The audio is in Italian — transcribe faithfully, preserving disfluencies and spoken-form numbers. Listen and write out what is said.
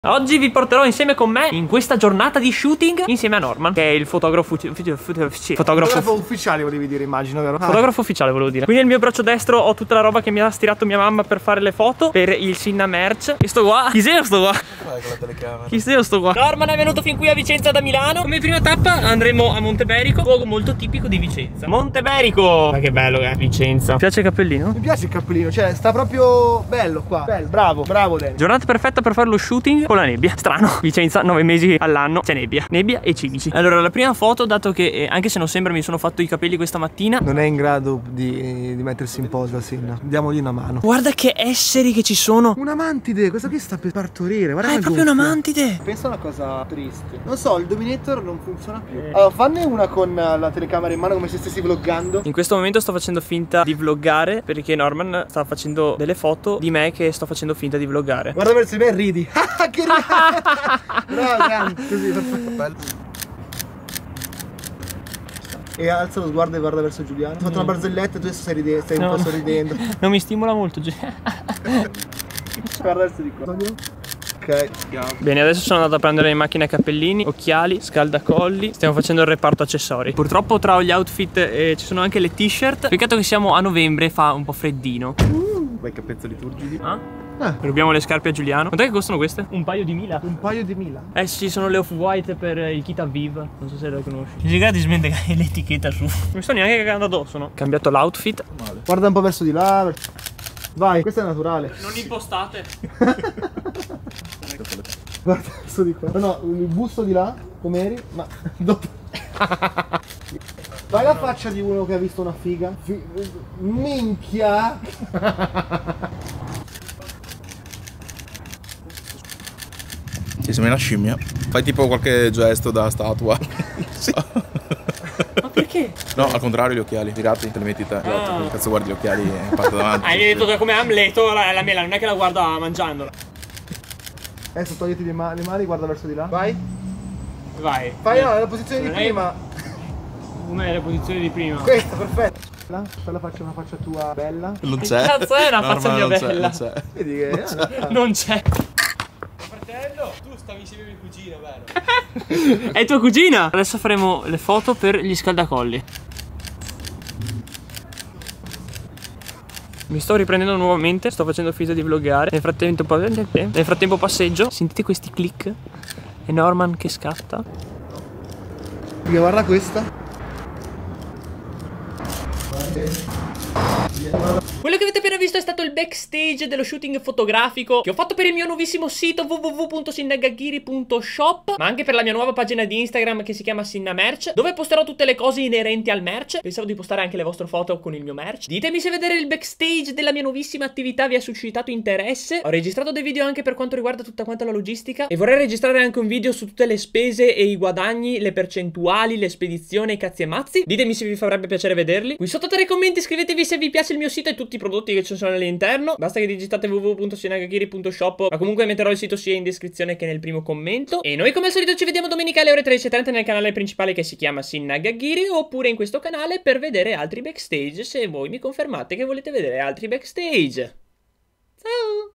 Oggi vi porterò insieme con me in questa giornata di shooting insieme a Norman, che è il fotografo uffi uffi uffi fotografo, fotografo ufficiale volevi dire, immagino, vero? Fotografo ah. ufficiale volevo dire. Quindi nel mio braccio destro ho tutta la roba che mi ha stirato mia mamma per fare le foto per il Sinna Merch. E sto qua. Chi sei sto qua? Vai con la telecamera. Chi sei sto qua? Norman è venuto fin qui a Vicenza da Milano. Come prima tappa andremo a Monteberico, luogo molto tipico di Vicenza. Monteberico! Ma che bello che è Vicenza. Mi piace il cappellino? Mi piace il cappellino, cioè sta proprio bello qua. Bello, bravo, bravo Danny. Giornata perfetta per fare lo shooting con la nebbia. Strano. Vicenza, nove mesi all'anno, c'è nebbia. Nebbia e civici. Allora, la prima foto, dato che eh, anche se non sembra mi sono fatto i capelli questa mattina, non è in grado di, di mettersi in posa, Sinna. Diamogli una mano. Guarda che esseri che ci sono. Una mantide, questo qui sta per partorire. Guarda, ah, è proprio gonfia. una mantide. Pensa a una cosa triste. Non so, il Dominator non funziona più. Allora, fanne una con la telecamera in mano come se stessi vloggando. In questo momento sto facendo finta di vloggare perché Norman sta facendo delle foto di me che sto facendo finta di vloggare. Guarda verso di me e ridi. Che ridi. Bravo, grande. Così, perfetto. Bello. E alza lo sguardo e guarda verso Giuliano. Ho fatto una barzelletta e tu adesso stai, ride stai no, un po' sorridendo. Non mi stimola molto. Guarda verso di qua. Ok. Bene, adesso sono andato a prendere in macchina cappellini, occhiali, scaldacolli. Stiamo facendo il reparto accessori. Purtroppo tra gli outfit eh, ci sono anche le t-shirt. Peccato che siamo a novembre, fa un po' freddino. Uh, bei capezzoli turgidi. Ah? Eh. Rubiamo le scarpe a Giuliano. Quant'è che costano queste? Un paio di mila. Un paio di mila? Eh sì, sono le off-white per il kit Aviv. Non so se le conosci. Fisica ti smette l'etichetta su. Non mi sto neanche cagando addosso, no? Cambiato l'outfit. Guarda un po' verso di là. Vai, questa è naturale. Non impostate. Guarda verso di qua. No, il busto di là, com'eri, ma dopo. Fai la faccia di uno che ha visto una figa. Fi... Minchia. Sì, sembra una scimmia. Fai tipo qualche gesto da statua. Sì. Ma perché? No, al contrario, gli occhiali tirati, te li metti te. Ah. Che cazzo guardi gli occhiali e parte davanti. Hai detto che come Amleto la, la mela, non è che la guarda mangiandola. Adesso togliti le, ma le mani, guarda verso di là. Vai. Vai. Fai no, la posizione non di prima. Com'è la posizione di prima? Questa, perfetto. Là, fai la faccia, una faccia tua bella. Non c'è. Che cazzo è una no, faccia mia bella? Non c'è. Vedi che non c'è. Fratello, tu stavi insieme a mia cugina, vero? È tua cugina? Adesso faremo le foto per gli scaldacolli. Mi sto riprendendo nuovamente, sto facendo finta di vloggare. Nel frattempo, nel frattempo passeggio. Sentite questi click? È Norman che scatta. Guarda questa. Quello che avete appena visto è stato il backstage dello shooting fotografico che ho fatto per il mio nuovissimo sito w w w punto sinnagaghiri punto shop, ma anche per la mia nuova pagina di Instagram che si chiama Sinna Merch, dove posterò tutte le cose inerenti al merch. Pensavo di postare anche le vostre foto con il mio merch. Ditemi se vedere il backstage della mia nuovissima attività vi ha suscitato interesse. Ho registrato dei video anche per quanto riguarda tutta quanta la logistica e vorrei registrare anche un video su tutte le spese e i guadagni, le percentuali, le spedizioni, i cazzi e mazzi. Ditemi se vi farebbe piacere vederli. Qui sotto tra i commenti iscrivetevi se vi piace il mio sito e tutti i prodotti che ci sono all'interno. Basta che digitate w w w punto sinnagaghiri punto shop, ma comunque metterò il sito sia in descrizione che nel primo commento. E noi come al solito ci vediamo domenica alle ore tredici e trenta nel canale principale che si chiama Sinnagaghiri, oppure in questo canale per vedere altri backstage se voi mi confermate che volete vedere altri backstage. Ciao!